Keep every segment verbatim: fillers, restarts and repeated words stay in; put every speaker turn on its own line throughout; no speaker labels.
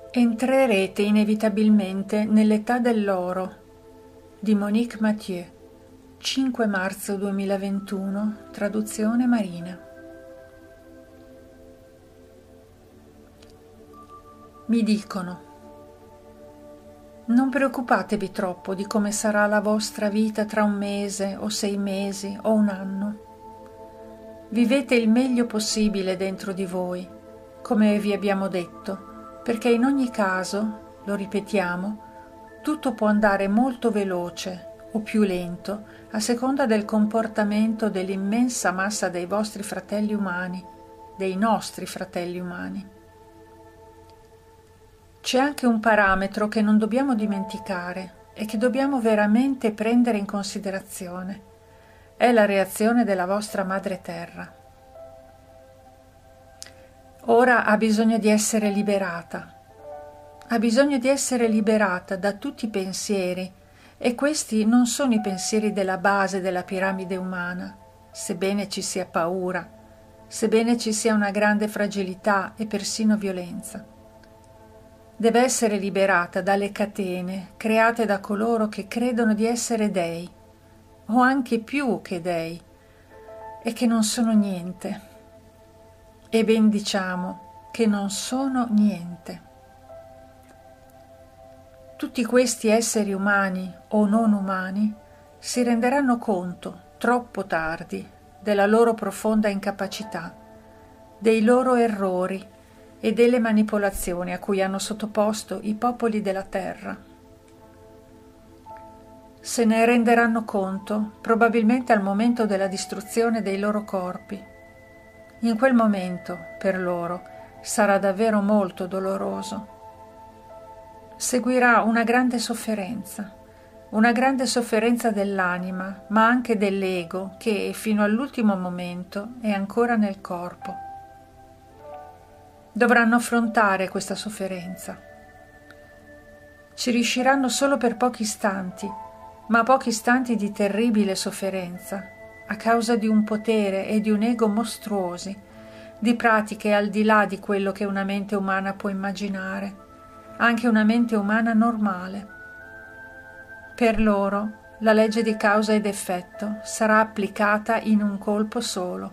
Entrerete inevitabilmente nell'età dell'oro di Monique Mathieu, cinque marzo duemilaventuno, traduzione Marina. Mi dicono: non preoccupatevi troppo di come sarà la vostra vita tra un mese o sei mesi o un anno. Vivete il meglio possibile dentro di voi, come vi abbiamo detto, perché in ogni caso, lo ripetiamo, tutto può andare molto veloce o più lento a seconda del comportamento dell'immensa massa dei vostri fratelli umani, dei nostri fratelli umani. C'è anche un parametro che non dobbiamo dimenticare e che dobbiamo veramente prendere in considerazione. È la reazione della vostra madre terra. Ora ha bisogno di essere liberata. Ha bisogno di essere liberata da tutti i pensieri, e questi non sono i pensieri della base della piramide umana, sebbene ci sia paura, sebbene ci sia una grande fragilità e persino violenza. Deve essere liberata dalle catene create da coloro che credono di essere dei, o anche più che dei, e che non sono niente. E ben diciamo che non sono niente. Tutti questi esseri umani o non umani si renderanno conto, troppo tardi, della loro profonda incapacità, dei loro errori e delle manipolazioni a cui hanno sottoposto i popoli della terra. Se ne renderanno conto probabilmente al momento della distruzione dei loro corpi. In quel momento, per loro, sarà davvero molto doloroso. Seguirà una grande sofferenza, una grande sofferenza dell'anima, ma anche dell'ego che, fino all'ultimo momento, è ancora nel corpo. Dovranno affrontare questa sofferenza. Ci riusciranno solo per pochi istanti, ma pochi istanti di terribile sofferenza, a causa di un potere e di un ego mostruosi, di pratiche al di là di quello che una mente umana può immaginare, anche una mente umana normale. Per loro la legge di causa ed effetto sarà applicata in un colpo solo.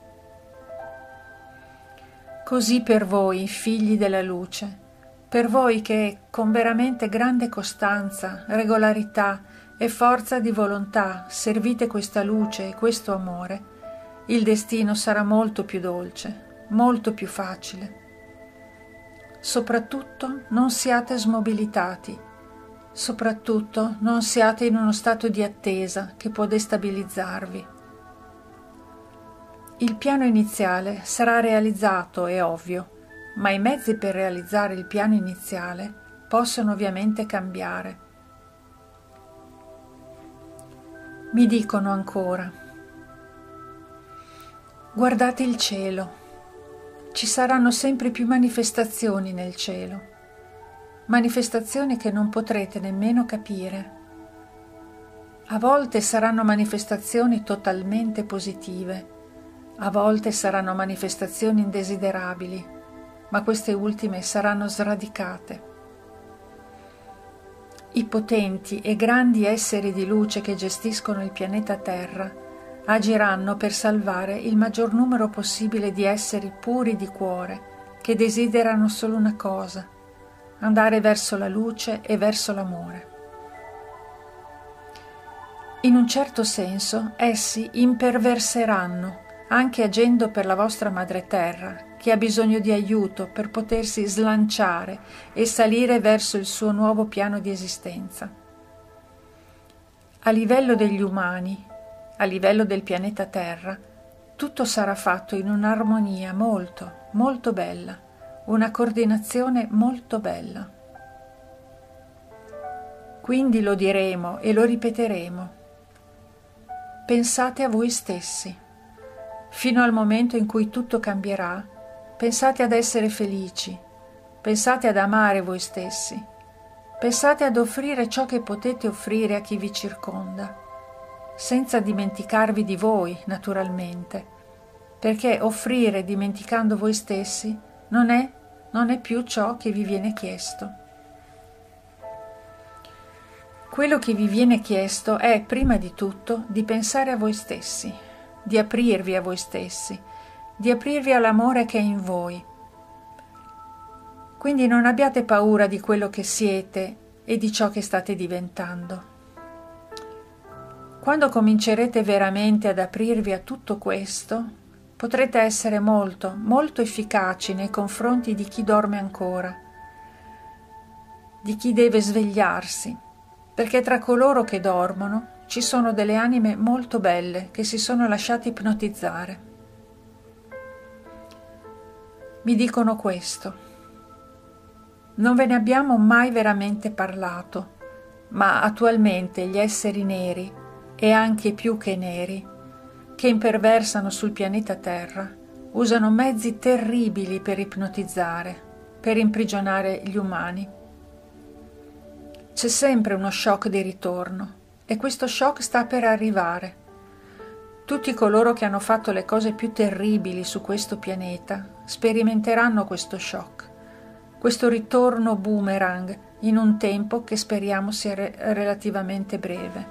Così per voi, figli della luce, per voi che con veramente grande costanza, regolarità e forza di volontà servite questa luce e questo amore, il destino sarà molto più dolce, molto più facile. Soprattutto non siate smobilitati, soprattutto non siate in uno stato di attesa che può destabilizzarvi. Il piano iniziale sarà realizzato, è ovvio, ma i mezzi per realizzare il piano iniziale possono ovviamente cambiare. Mi dicono ancora: guardate il cielo, ci saranno sempre più manifestazioni nel cielo, manifestazioni che non potrete nemmeno capire. A volte saranno manifestazioni totalmente positive, a volte saranno manifestazioni indesiderabili, ma queste ultime saranno sradicate. I potenti e grandi esseri di luce che gestiscono il pianeta Terra agiranno per salvare il maggior numero possibile di esseri puri di cuore che desiderano solo una cosa: andare verso la luce e verso l'amore. In un certo senso, essi imperverseranno, anche agendo per la vostra madre terra, che ha bisogno di aiuto per potersi slanciare e salire verso il suo nuovo piano di esistenza. A livello degli umani, a livello del pianeta Terra, tutto sarà fatto in un'armonia molto, molto bella, una coordinazione molto bella. Quindi lo diremo e lo ripeteremo. Pensate a voi stessi. Fino al momento in cui tutto cambierà, pensate ad essere felici, pensate ad amare voi stessi, pensate ad offrire ciò che potete offrire a chi vi circonda, senza dimenticarvi di voi, naturalmente, perché offrire dimenticando voi stessi non è non è più ciò che vi viene chiesto. Quello che vi viene chiesto è, prima di tutto, di pensare a voi stessi, di aprirvi a voi stessi, di aprirvi all'amore che è in voi. Quindi non abbiate paura di quello che siete e di ciò che state diventando. Quando comincerete veramente ad aprirvi a tutto questo, potrete essere molto, molto efficaci nei confronti di chi dorme ancora, di chi deve svegliarsi, perché tra coloro che dormono ci sono delle anime molto belle che si sono lasciate ipnotizzare. Mi dicono questo. Non ve ne abbiamo mai veramente parlato, ma attualmente gli esseri neri, e anche più che neri, che imperversano sul pianeta Terra, usano mezzi terribili per ipnotizzare, per imprigionare gli umani. C'è sempre uno shock di ritorno, e questo shock sta per arrivare. Tutti coloro che hanno fatto le cose più terribili su questo pianeta sperimenteranno questo shock, questo ritorno boomerang in un tempo che speriamo sia re- relativamente breve.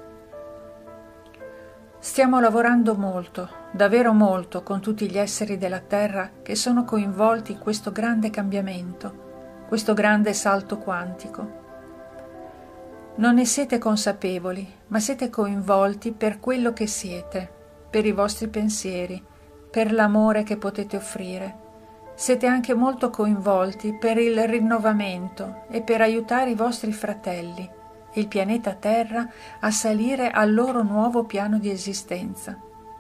Stiamo lavorando molto, davvero molto, con tutti gli esseri della Terra che sono coinvolti in questo grande cambiamento, questo grande salto quantico. Non ne siete consapevoli, ma siete coinvolti per quello che siete, per i vostri pensieri, per l'amore che potete offrire. Siete anche molto coinvolti per il rinnovamento e per aiutare i vostri fratelli e il pianeta Terra a salire al loro nuovo piano di esistenza.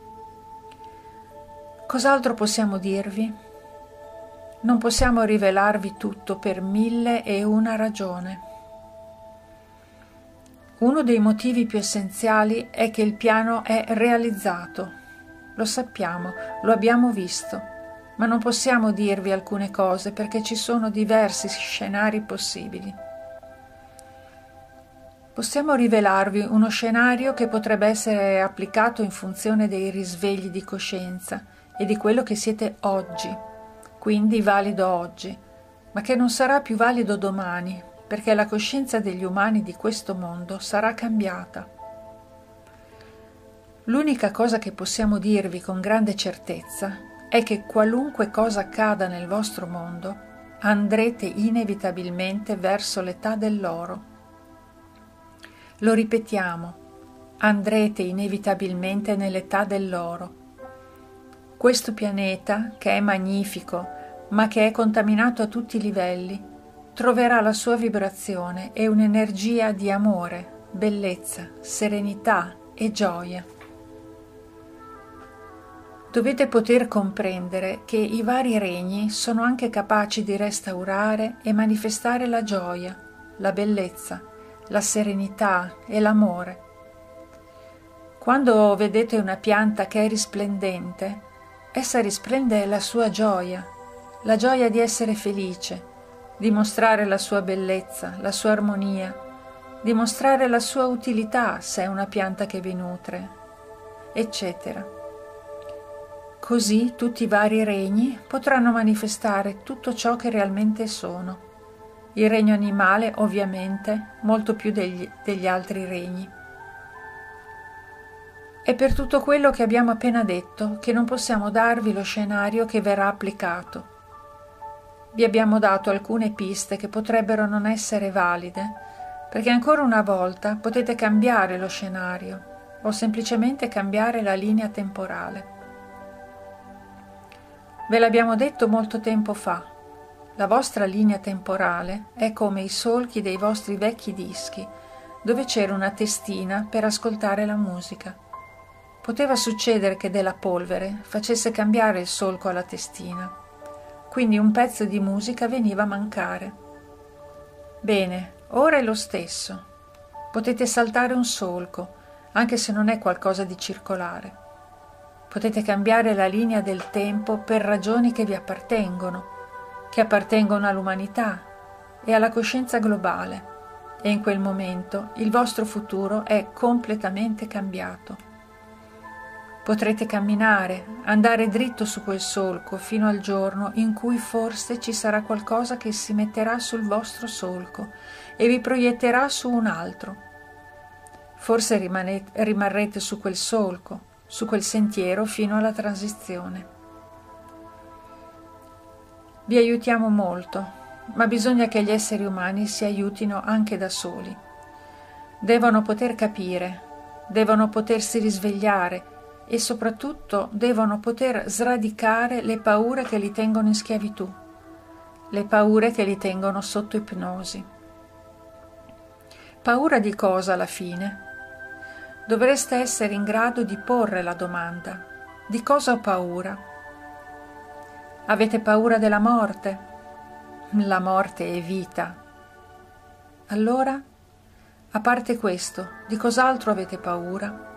Cos'altro possiamo dirvi? Non possiamo rivelarvi tutto per mille e una ragione. Uno dei motivi più essenziali è che il piano è realizzato. Lo sappiamo, lo abbiamo visto. Ma non possiamo dirvi alcune cose perché ci sono diversi scenari possibili. Possiamo rivelarvi uno scenario che potrebbe essere applicato in funzione dei risvegli di coscienza e di quello che siete oggi, quindi valido oggi, ma che non sarà più valido domani, perché la coscienza degli umani di questo mondo sarà cambiata. L'unica cosa che possiamo dirvi con grande certezza è che qualunque cosa accada nel vostro mondo, andrete inevitabilmente verso l'età dell'oro. Lo ripetiamo, andrete inevitabilmente nell'età dell'oro. Questo pianeta, che è magnifico, ma che è contaminato a tutti i livelli, troverà la sua vibrazione e un'energia di amore, bellezza, serenità e gioia. Dovete poter comprendere che i vari regni sono anche capaci di restaurare e manifestare la gioia, la bellezza, la serenità e l'amore. Quando vedete una pianta che è risplendente, essa risplende la sua gioia, la gioia di essere felice, di mostrare la sua bellezza, la sua armonia, di mostrare la sua utilità se è una pianta che vi nutre, eccetera. Così tutti i vari regni potranno manifestare tutto ciò che realmente sono. Il regno animale, ovviamente, molto più degli, degli altri regni. È per tutto quello che abbiamo appena detto che non possiamo darvi lo scenario che verrà applicato. Vi abbiamo dato alcune piste che potrebbero non essere valide, perché ancora una volta potete cambiare lo scenario o semplicemente cambiare la linea temporale. Ve l'abbiamo detto molto tempo fa. La vostra linea temporale è come i solchi dei vostri vecchi dischi, dove c'era una testina per ascoltare la musica. Poteva succedere che della polvere facesse cambiare il solco alla testina, quindi un pezzo di musica veniva a mancare. Bene, ora è lo stesso. Potete saltare un solco, anche se non è qualcosa di circolare. Potete cambiare la linea del tempo per ragioni che vi appartengono, che appartengono all'umanità e alla coscienza globale, e in quel momento il vostro futuro è completamente cambiato. Potrete camminare, andare dritto su quel solco fino al giorno in cui forse ci sarà qualcosa che si metterà sul vostro solco e vi proietterà su un altro. Forse rimanete, rimarrete su quel solco, su quel sentiero fino alla transizione. Vi aiutiamo molto, ma bisogna che gli esseri umani si aiutino anche da soli. Devono poter capire, devono potersi risvegliare e soprattutto devono poter sradicare le paure che li tengono in schiavitù, le paure che li tengono sotto ipnosi. Paura di cosa alla fine? Dovreste essere in grado di porre la domanda: di cosa ho paura? Avete paura della morte? La morte è vita. Allora, a parte questo, di cos'altro avete paura?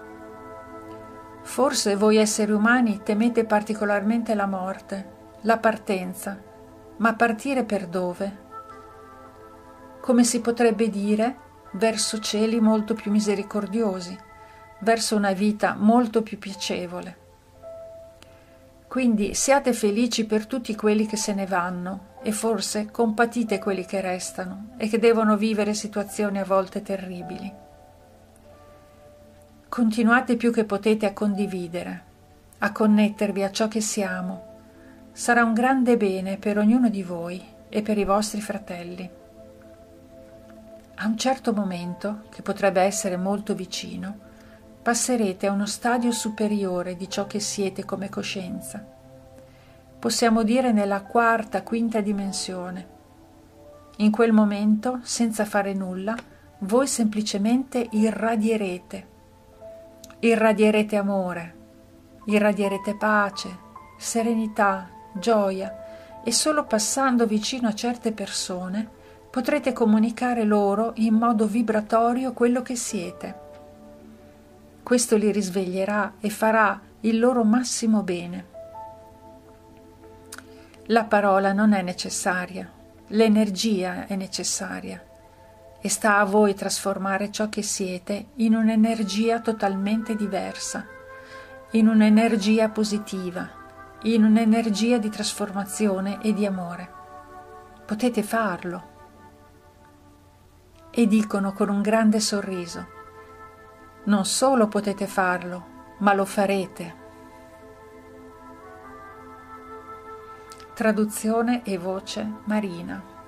Forse voi esseri umani temete particolarmente la morte, la partenza, ma partire per dove? Come si potrebbe dire, verso cieli molto più misericordiosi, verso una vita molto più piacevole. Quindi siate felici per tutti quelli che se ne vanno e forse compatite quelli che restano e che devono vivere situazioni a volte terribili. Continuate più che potete a condividere, a connettervi a ciò che siamo. Sarà un grande bene per ognuno di voi e per i vostri fratelli. A un certo momento, che potrebbe essere molto vicino, passerete a uno stadio superiore di ciò che siete come coscienza. Possiamo dire nella quarta, quinta dimensione. In quel momento, senza fare nulla, voi semplicemente irradierete. Irradierete amore, irradierete pace, serenità, gioia e solo passando vicino a certe persone potrete comunicare loro in modo vibratorio quello che siete. Questo li risveglierà e farà il loro massimo bene. La parola non è necessaria, l'energia è necessaria. E sta a voi trasformare ciò che siete in un'energia totalmente diversa, in un'energia positiva, in un'energia di trasformazione e di amore. Potete farlo. E dicono con un grande sorriso: non solo potete farlo, ma lo farete. Traduzione e voce Marina.